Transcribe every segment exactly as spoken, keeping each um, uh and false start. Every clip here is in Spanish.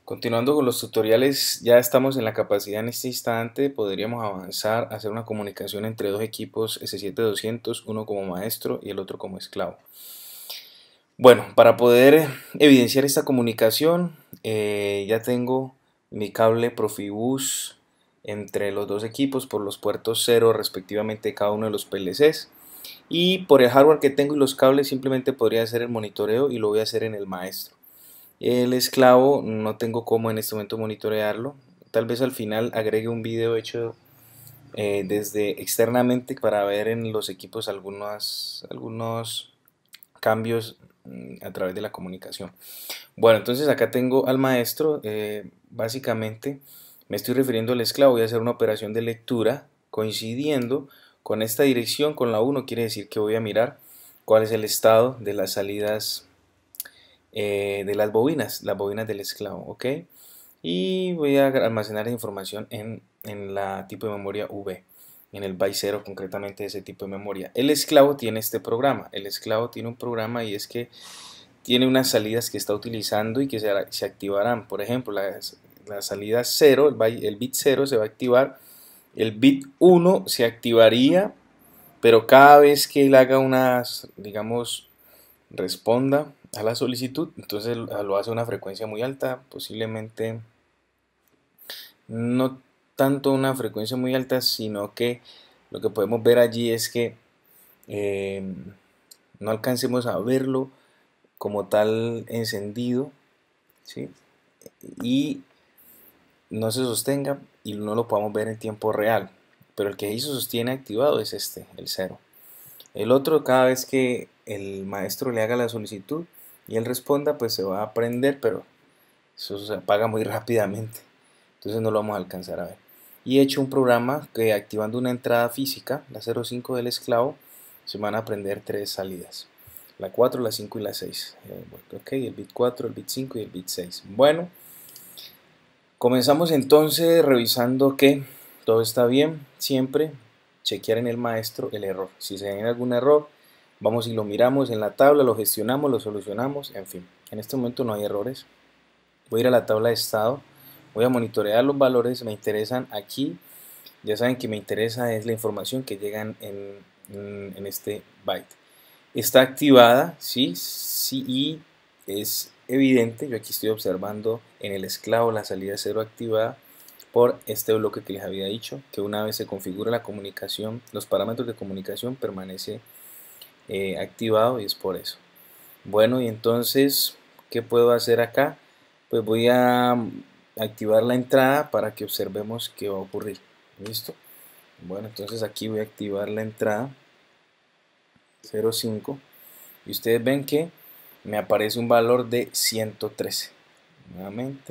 Continuando con los tutoriales, ya estamos en la capacidad en este instante, podríamos avanzar a hacer una comunicación entre dos equipos S siete doscientos, uno como maestro y el otro como esclavo. Bueno, para poder evidenciar esta comunicación, eh, ya tengo mi cable Profibus entre los dos equipos por los puertos cero respectivamente de cada uno de los P L Cs. Y por el hardware que tengo y los cables simplemente podría hacer el monitoreo y lo voy a hacer en el maestro. El esclavo no tengo cómo en este momento monitorearlo. Tal vez al final agregue un video hecho eh, desde externamente para ver en los equipos algunos, algunos cambios mm, a través de la comunicación. Bueno, entonces acá tengo al maestro. Eh, básicamente me estoy refiriendo al esclavo. Voy a hacer una operación de lectura coincidiendo con esta dirección, con la uno. Quiere decir que voy a mirar cuál es el estado de las salidas eh, de las bobinas, las bobinas del esclavo, ¿ok? Y voy a almacenar información en, en la tipo de memoria V, en el byte cero concretamente de ese tipo de memoria. El esclavo tiene este programa, el esclavo tiene un programa y es que tiene unas salidas que está utilizando y que se, se activarán. Por ejemplo, la, la salida cero, el, byte, el bit cero se va a activar, el bit uno se activaría, pero cada vez que él haga unas, digamos, responda a la solicitud, entonces lo hace a una frecuencia muy alta, posiblemente no tanto una frecuencia muy alta, sino que lo que podemos ver allí es que eh, no alcancemos a verlo como tal encendido, ¿sí? Y no se sostenga y no lo podamos ver en tiempo real, pero el que ahí se sostiene activado es este, el cero. El otro, cada vez que el maestro le haga la solicitud y él responda, pues se va a prender, pero eso se apaga muy rápidamente, entonces no lo vamos a alcanzar a ver. Y he hecho un programa que activando una entrada física, la cero cinco del esclavo, se van a prender tres salidas, la cuatro, la cinco y la seis. Eh, bueno, ok, el bit cuatro, el bit cinco y el bit seis. Bueno, comenzamos entonces revisando que todo está bien, siempre chequear en el maestro el error. Si se tiene algún error, vamos y lo miramos en la tabla, lo gestionamos, lo solucionamos, en fin. En este momento no hay errores. Voy a ir a la tabla de estado, voy a monitorear los valores, me interesan aquí. Ya saben que me interesa es la información que llegan en, en, en este byte. Está activada, sí, sí, y es evidente, yo aquí estoy observando en el esclavo la salida cero activada por este bloque que les había dicho, que una vez se configura la comunicación, los parámetros de comunicación permanece eh, activado y es por eso. Bueno, y entonces, ¿qué puedo hacer acá? Pues voy a activar la entrada para que observemos qué va a ocurrir. ¿Listo? Bueno, entonces aquí voy a activar la entrada cero cinco y ustedes ven que me aparece un valor de ciento trece. Nuevamente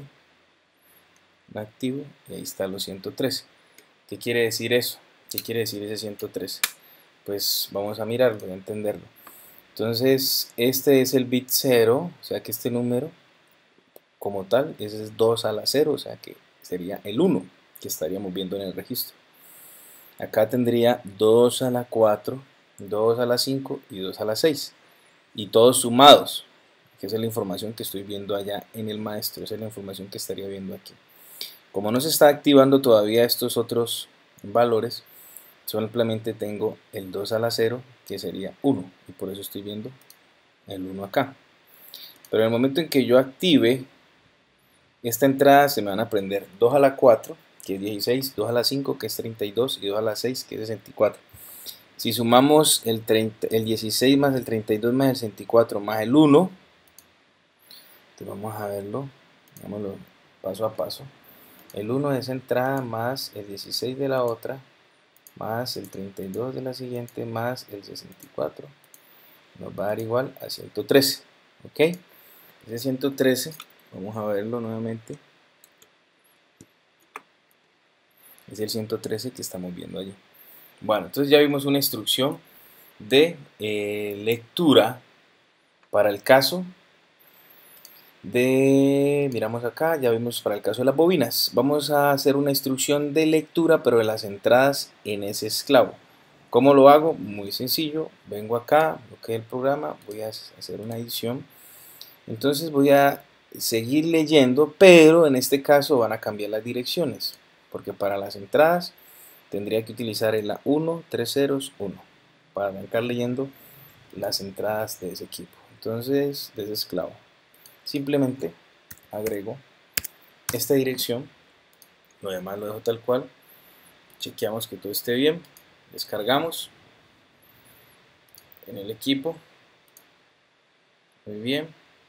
la activo y ahí está los ciento trece. ¿Qué quiere decir eso? ¿Qué quiere decir ese ciento trece? Pues vamos a mirarlo, a entenderlo. Entonces este es el bit cero, o sea que este número como tal ese es dos a la cero, o sea que sería el uno que estaríamos viendo en el registro. Acá tendría dos a la cuatro, dos a la cinco y dos a la seis. Y todos sumados, que esa es la información que estoy viendo allá en el maestro, esa es la información que estaría viendo aquí. Como no se está activando todavía estos otros valores, simplemente tengo el dos a la cero, que sería uno, y por eso estoy viendo el uno acá. Pero en el momento en que yo active esta entrada, se me van a prender dos a la cuatro, que es dieciséis, dos a la cinco, que es treinta y dos, y dos a la seis, que es sesenta y cuatro. Si sumamos el, treinta, el dieciséis más el treinta y dos más el sesenta y cuatro más el uno, entonces vamos a verlo, hagámoslo paso a paso. El uno de esa entrada más el dieciséis de la otra, más el treinta y dos de la siguiente, más el sesenta y cuatro, nos va a dar igual a ciento trece. ¿Ok? Ese ciento trece, vamos a verlo nuevamente. Es el ciento trece que estamos viendo allí. Bueno, entonces ya vimos una instrucción de eh, lectura para el caso de, miramos acá, ya vimos para el caso de las bobinas. Vamos a hacer una instrucción de lectura, pero de las entradas en ese esclavo. ¿Cómo lo hago? Muy sencillo, vengo acá, bloqueo el programa, voy a hacer una edición. Entonces voy a seguir leyendo, pero en este caso van a cambiar las direcciones, porque para las entradas tendría que utilizar el A uno, tres ceros, uno para arrancar leyendo las entradas de ese equipo, entonces de ese esclavo. Simplemente agrego esta dirección, lo demás lo dejo tal cual, chequeamos que todo esté bien, descargamos en el equipo, muy bien,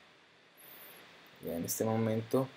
ya en este momento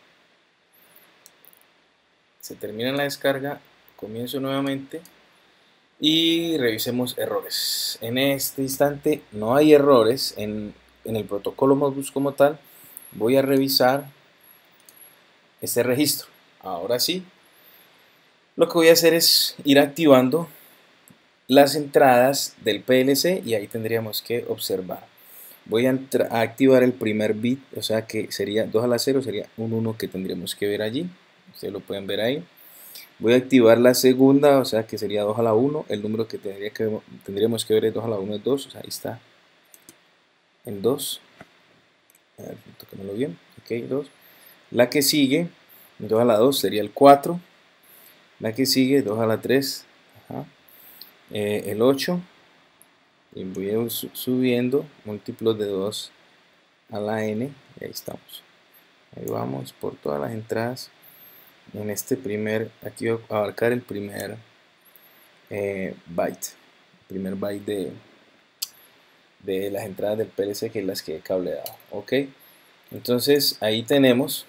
se termina la descarga, comienzo nuevamente y revisemos errores. En este instante no hay errores en, en el protocolo Modbus como tal. Voy a revisar este registro. Ahora sí, lo que voy a hacer es ir activando las entradas del P L C y ahí tendríamos que observar. Voy a, a activar el primer bit, o sea que sería dos a la cero, sería un uno que tendríamos que ver allí. Ustedes lo pueden ver ahí. Voy a activar la segunda, o sea que sería dos a la uno. El número que, tendría que tendríamos que ver es dos a la uno, es dos. O sea, ahí está en dos. A ver, toquémoslo bien. Ok, dos. La que sigue, dos a la dos, sería el cuatro. La que sigue, dos a la tres. Ajá. Eh, el ocho. Y voy a subiendo múltiplos de dos a la n. Y ahí estamos. Ahí vamos por todas las entradas. En este primer, aquí voy a abarcar el primer eh, byte, el primer byte de, de las entradas del P L C, que es las que he cableado. Ok, entonces ahí tenemos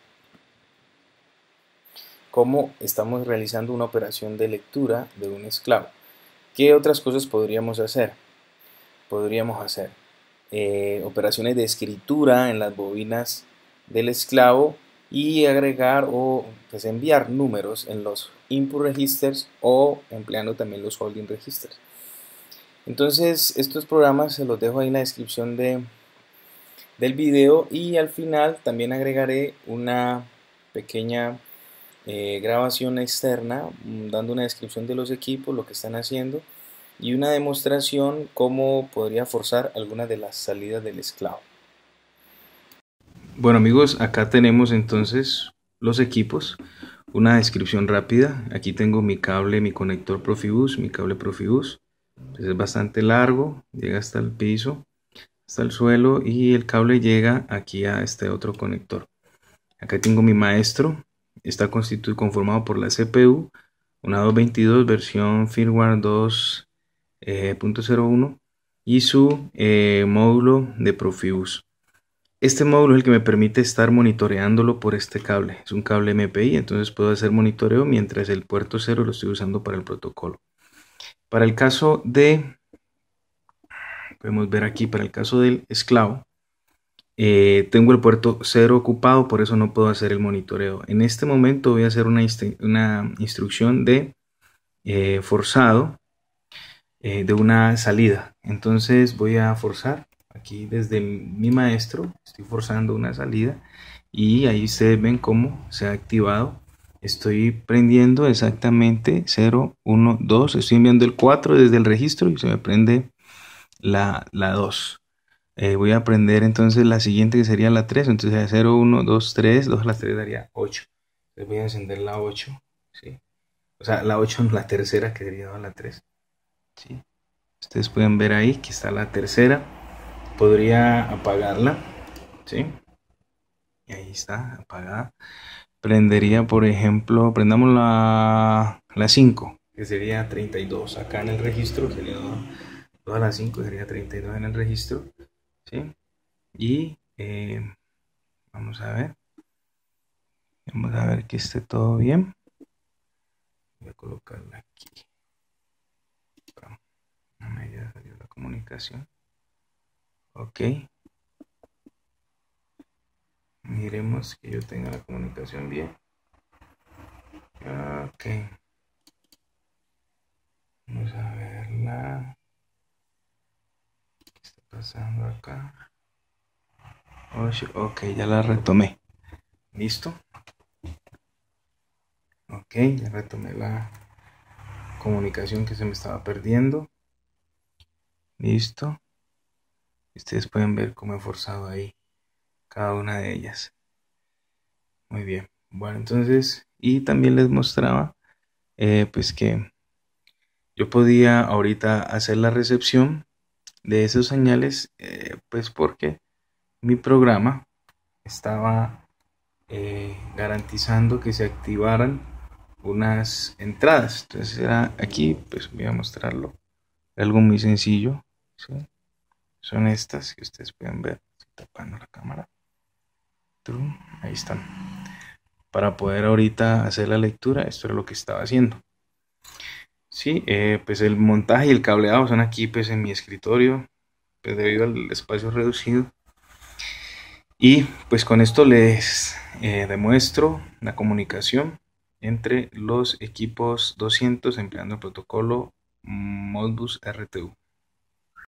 cómo estamos realizando una operación de lectura de un esclavo. ¿Qué otras cosas podríamos hacer? Podríamos hacer eh, operaciones de escritura en las bobinas del esclavo y agregar o pues, enviar números en los input registers o empleando también los holding registers. Entonces estos programas se los dejo ahí en la descripción de, del video y al final también agregaré una pequeña eh, grabación externa dando una descripción de los equipos, lo que están haciendo y una demostración cómo podría forzar algunas de las salidas del esclavo. Bueno amigos, acá tenemos entonces los equipos, una descripción rápida. Aquí tengo mi cable, mi conector Profibus, mi cable Profibus. Pues es bastante largo, llega hasta el piso, hasta el suelo y el cable llega aquí a este otro conector. Acá tengo mi maestro, está constituido conformado por la C P U, una doscientos veintidós versión firmware dos punto cero uno y su eh, módulo de Profibus. Este módulo es el que me permite estar monitoreándolo por este cable. Es un cable M P I, entonces puedo hacer monitoreo mientras el puerto cero lo estoy usando para el protocolo. Para el caso de, podemos ver aquí, para el caso del esclavo, eh, tengo el puerto cero ocupado, por eso no puedo hacer el monitoreo. En este momento voy a hacer una, inst una instrucción de eh, forzado eh, de una salida. Entonces voy a forzar aquí desde mi maestro, estoy forzando una salida y ahí ustedes ven cómo se ha activado. Estoy prendiendo exactamente cero, uno, dos, estoy enviando el cuatro desde el registro y se me prende la, la dos. Eh, voy a prender entonces la siguiente que sería la tres, entonces cero, uno, dos, tres, dos a las tres daría ocho. Entonces voy a encender la ocho, ¿sí? O sea, la ocho en la tercera que sería la tres, ¿sí? Ustedes pueden ver ahí que está la tercera. Podría apagarla, ¿sí? Y ahí está, apagada. Prendería, por ejemplo, prendamos la, la cinco, que sería treinta y dos. Acá en el registro sería dos a las cinco, sería treinta y dos en el registro, ¿sí? Y eh, vamos a ver. Vamos a ver que esté todo bien. Voy a colocarla aquí. No me haya salido la comunicación. Ok. Miremos que yo tenga la comunicación bien. Ok. Vamos a verla. ¿Qué está pasando acá? Ok, ya la retomé. ¿Listo? Ok, ya retomé la comunicación que se me estaba perdiendo. Listo. Ustedes pueden ver cómo he forzado ahí cada una de ellas. Muy bien. Bueno, entonces, y también les mostraba eh, pues que yo podía ahorita hacer la recepción de esos señales, eh, pues porque mi programa estaba eh, garantizando que se activaran unas entradas. Entonces era aquí, pues voy a mostrarlo. Algo muy sencillo, ¿sí? Son estas que ustedes pueden ver. Estoy tapando la cámara. Ahí están. Para poder ahorita hacer la lectura, esto era lo que estaba haciendo. Sí, eh, pues el montaje y el cableado son aquí pues en mi escritorio, pues debido al espacio reducido. Y pues con esto les eh, demuestro la comunicación entre los equipos doscientos empleando el protocolo Modbus R T U.